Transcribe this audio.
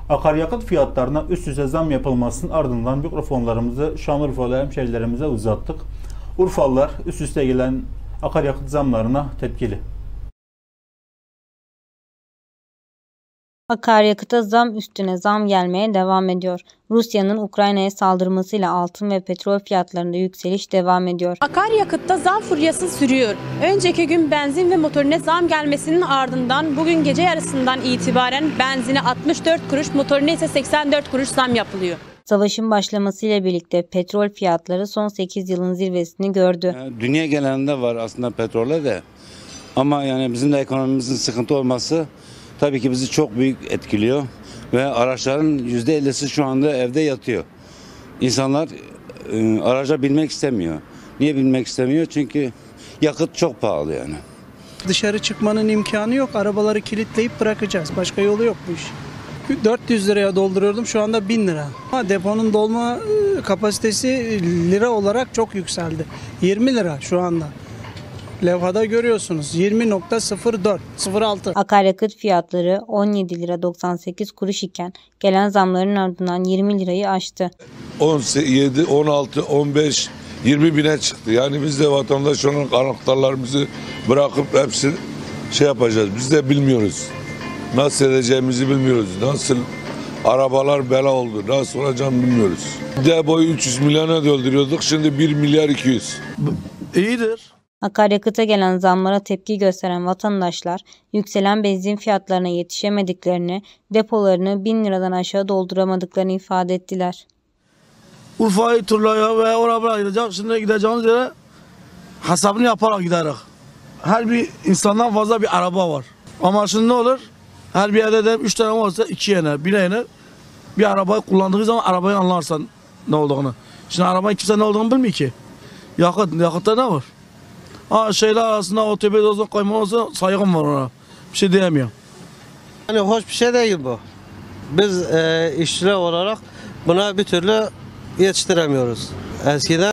Akaryakıt fiyatlarına üst üste zam yapılmasının ardından mikrofonlarımızı Şanlıurfalı hemşehrilerimize uzattık. Urfalılar üst üste gelen akaryakıt zamlarına tepkili. Akaryakıta zam üstüne zam gelmeye devam ediyor. Rusya'nın Ukrayna'ya saldırmasıyla altın ve petrol fiyatlarında yükseliş devam ediyor. Akaryakıtta zam furyası sürüyor. Önceki gün benzin ve motorine zam gelmesinin ardından bugün gece yarısından itibaren benzine 64 kuruş, motorine ise 84 kuruş zam yapılıyor. Savaşın başlamasıyla birlikte petrol fiyatları son 8 yılın zirvesini gördü. Dünya genelinde var aslında petrole de. Ama yani bizim de ekonomimizin sıkıntı olması tabii ki bizi çok büyük etkiliyor. Ve araçların %50'si şu anda evde yatıyor. İnsanlar araca binmek istemiyor. Niye binmek istemiyor? Çünkü yakıt çok pahalı yani. Dışarı çıkmanın imkanı yok. Arabaları kilitleyip bırakacağız. Başka yolu yok bu iş. 400 liraya dolduruyordum, şu anda 1000 lira. Deponun dolma kapasitesi lira olarak çok yükseldi. 20 lira şu anda. Levhada görüyorsunuz 20.04, 06. Akaryakıt fiyatları 17 lira 98 kuruş iken gelen zamların ardından 20 lirayı aştı. 17, 16, 15, 20 bine çıktı. Yani biz de vatandaş olarak anahtarlarımızı bırakıp hepsini yapacağız. Biz de bilmiyoruz. Nasıl edeceğimizi bilmiyoruz. Nasıl arabalar bela oldu. Nasıl olacağını bilmiyoruz. Depoyu 300 milyona dolduruyorduk. Şimdi 1 milyar 200. İyidir. Akaryakıta gelen zamlara tepki gösteren vatandaşlar yükselen benzin fiyatlarına yetişemediklerini, depolarını 1000 liradan aşağı dolduramadıklarını ifade ettiler. Urfa'yı turlaya ve oraya gidecek. Şimdi gideceğimiz yere hesabını yaparak giderek. Her bir insandan fazla bir araba var. Ama şimdi ne olur? Her bir yerde de 3 tane varsa 2 yener, 1'e yener. Bir arabayı kullandığı zaman arabayı anlarsan ne olduğunu. Şimdi arabayı kimse ne olduğunu bilmiyor ki. Yakıtta ne var? Şeyler arasında otobüs olsun, koyma olsun saygım var ona. Bir şey diyemiyorum. Yani hoş bir şey değil bu. Biz işçiler olarak buna bir türlü yetiştiremiyoruz. Eskiden